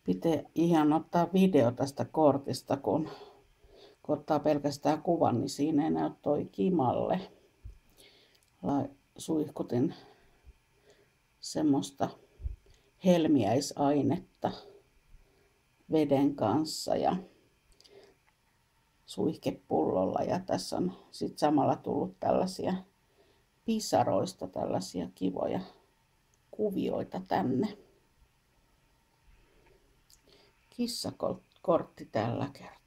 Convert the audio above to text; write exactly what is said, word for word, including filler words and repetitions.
pitää ihan ottaa video tästä kortista, kun, kun ottaa pelkästään kuvan, niin siinä ei näy toi kimalle. Suihkutin semmoista helmiäisainetta veden kanssa ja suihkepullolla, ja tässä on sitten samalla tullut tällaisia pisaroista tällaisia kivoja kuvioita tänne. Kissakortti tällä kertaa.